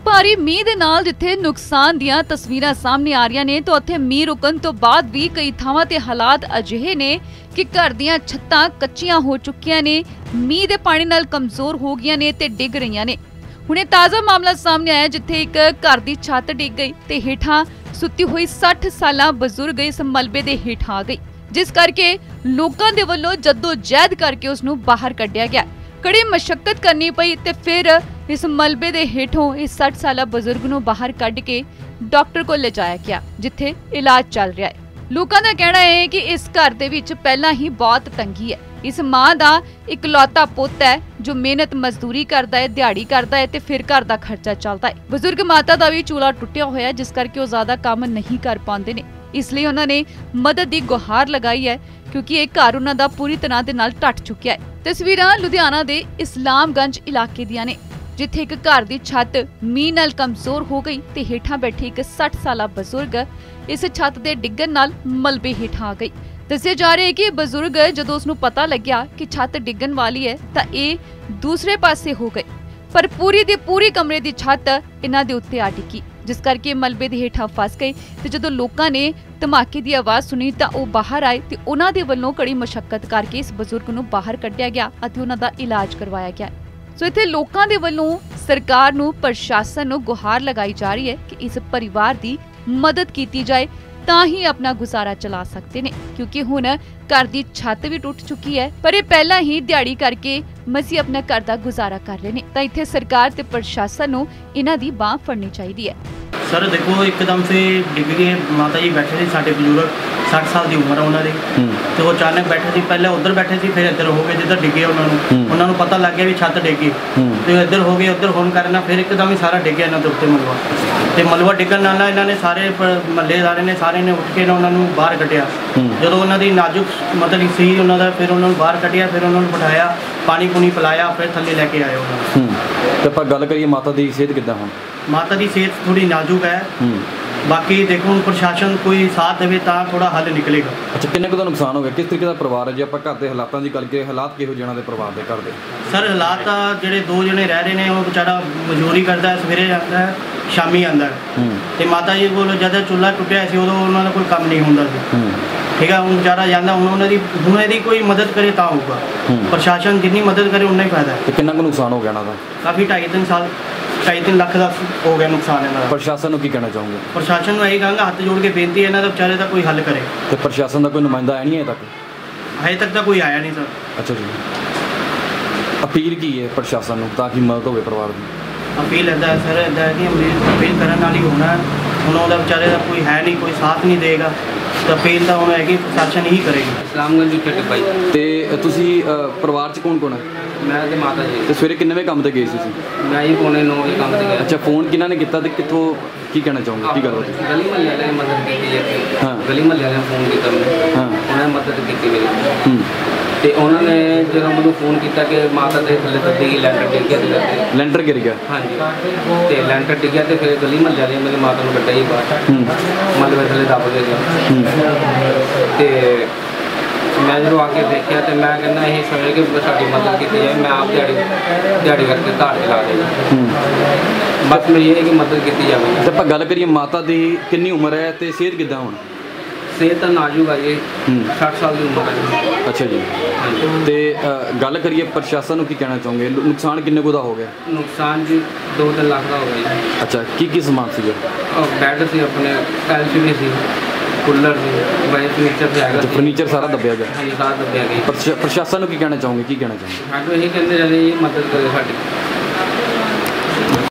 भारी मीह दे नाल जिथे नुकसान दियां तस्वीरां सामने आ रही ने तो उत्थे मीह रुकन तो बाद भी कई थावां ते हालात अजिहे ने कि घर दियां छत्तां कच्चियां हो चुकियां ने, मीह दे पानी नाल कमजोर हो गईयां ने ते डिग रहीआं ने। हुणे ताज़ा मामला सामने आया जिथे एक घर दी छत डिग गई ते हेठां सुत्ती हुई 60 साला बजुर्ग इस मलबे दे हेठां आ गई, जिस करके लोकां दे वल्लों जद्दोजहद करके उसनूं बाहर कढिया गया। कड़ी मशक्कत करनी पई ते फिर इस मलबे दे हेठों इस 60 साला बजुर्ग नूं बाहर कढ के डॉक्टर को ले जाया गया, जिथे इलाज चल रहा है। लोकां दा कहना है कि इस घर दे विच पहलां ही बहुत तंगी है। इस मां दा इकलौता पुत्त है जो मेहनत मजदूरी करदा है, दिहाड़ी करदा है ते फिर घर दा खर्चा चलदा है। बजुर्ग माता दा भी चूला टुटिया होया, जिस करके वो ज्यादा काम नहीं कर पाते ने, इसलिए उन्होंने मदद की गुहार लगाई है क्योंकि ये घर उन्हां दा पूरी तरह दे नाल टट चुकिया है। तस्वीरां लुधियाना दे इस्लामगंज इलाके दियां ने, जिथे एक घर दी छत मीह नाल कमजोर हो गई ते हेठां बैठे एक 60 साला बजुर्ग इस छत दे डिग्गण नाल मलबे हेठां आ गई। दस्सिया जा रहा है कि बजुर्ग जदों उसनूं पता लग्या कि छत डिग्गण वाली है तां इह दूसरे पासे हो गए, पर पूरी दी पूरी कमरे दी छत इन्हां दे उत्ते आ डिग्गी, जिस करके मलबे दे हेठां फस गए। ते जदों लोकां ने धमाके दी आवाज़ सुनी तां ओह बाहर आए ते उन्हां दे वल्लों कड़ी मशक्कत करके इस बजुर्ग नूं बाहर कढिया गया अते उन्हां दा इलाज करवाया गया। सो इत्थे लोकां दे वल्लों सरकार नूं, प्रशासन नूं गुहार लगाई जा रही है कि इस परिवार दी मदद कीती जाए तां ही अपना गुजारा चला सकते ने, क्योंकि हुण घर दी छत भी टुट चुकी है, पर ये पहला ही दिहाड़ी करके मसी अपना घर दा गुजारा कर रहे ने। तां इत्थे सरकार ते प्रशासन नूं इन्हां दी बांह फड़नी चाहिदी है। सर देखो, एकदम से डिग गए। माता जी बैठे थे, साढ़े बजुर्ग 60 साल की उम्र है उन्होंने, तो वो अचानक बैठे थे, पहले उधर बैठे थे फिर इधर हो गए, जिधर डिगे उन्होंने पता लग गया भी छत डिगी, तो इधर हो गए, उधर होने करना फिर एकदम ही सारा डिग्या इन्होंने उत्ते मलबा, तो मलबा डिगन नाल इन्होंने सारे महल्लेदारे ने सारे ने उठ के उन्होंने बाहर कटिया। जो उन्होंने नाजुक मतलब सी उन्होंने फिर उन्होंने बाहर कटिया, फिर उन्होंने बिठाया, पानी पुनी पिलाया, फिर थले लैके आए उन्होंने। तो आप गल करिए माता की सेहत किद्दां हुण? माता की सेहत थोड़ी नाजुक है, बाकी देखो प्रशासन कोई साथ देवे तो थोड़ा हल निकलेगा। अच्छा, किन्ने का नुकसान हो गया, किस तरीके का परिवार है? जो आप घर के हालातों की गल करिए, हालात किहो जिहनां दे परिवार दे घर दे? सर हालात जिहड़े दो जने रह रहे हैं, वो बेचारा मजदूरी करता है, सवेरे आता है शामी आता है, तो माता जी को जब चूल्हा टुटिया सी उदों उन्होंने कोई काम नहीं होंदा सी, ठीक है। हूँ बेचारा जाता हूँ उन्होंने कोई मदद करे तो होगा, प्रशासन जितनी मदद करे उन्ना ही फायदा है। तो कितना को नुकसान हो गया इन्हां दा? काफ़ी 2.5-3 लाख का हो गया नुकसान इन्हां दा। प्रशासन की कहना चाहूँगे? प्रशासन को यही कहूँगा, हाथ जोड़ के बेनती है इन्हां दा बेचारे का कोई हल करे। तो प्रशासन का कोई नुमाइंदा आया नहीं है तक? अजे तक तो कोई आया नहीं सर। अच्छा जी, अपील की है प्रशासन को ताकि मदद हो परिवार की? अपील इदा है सर, इदा है कि अपील करने वाली होना है, उन्होंने बेचारे का कोई है नहीं, कोई साथ नहीं देगा, तो अपील तो उन्हें है कि प्रशासन ही करेगी। इस्लामगंज विच भाई। तो तुसी परिवार च कौन कौन है? मैं ते माता जी। तो सवेरे किन्ने बजे काम ते गए सी? मैं ही 9:45 बजे काम ते गया। अच्छा, फोन किन्ना ने किता ते कित्थों की कहना चाहूँगे, की गल होई? गली महल्ले वाले ने मदद की है। हाँ, गली महल्ले वाले ने फोन किया मैंने। हाँ, उन्होंने मदद की मेरी, तो उन्होंने जो मैं फोन किया कि माता के थले तक लैंटर डिग गया, लैंटर गिर गया। हाँ जी, तो लैंटर डिग्या तो फिर गली महल्ले वाले मेरी माता को कट्टा ही बाहर मलबे थले दब गया। तो मैं जो आके देखा तो मैं कहना यही समझ कि साड़ी मदद की जाए, मैं आप दिहाड़ी करके घर चला देगा, बस मेरी ये है कि मदद की जाए। तो आप गल करिए माता की कितनी उम्र है तो सेहत किद्दां हुण? सेहत नाजुक है जी, 60 साल की उम्र है। अच्छा जी, तो गल करिए प्रशासन को की कहना चाहोगे, नुकसान किन्ने को दा हो गया? नुकसान जी 2-3 लाख का हो गया। अच्छा, की समान सी? बैड से अपने एलसीडी सी, कूलर सी, फर्नीचर से आएगा, फर्नीचर सारा दबिया गया। हाँ जी, सारा दबिया गया। प्रशासन को की कहना चाहोगे, की कहना चाहोगे? साडू यही कहते रहे मदद करे साडी।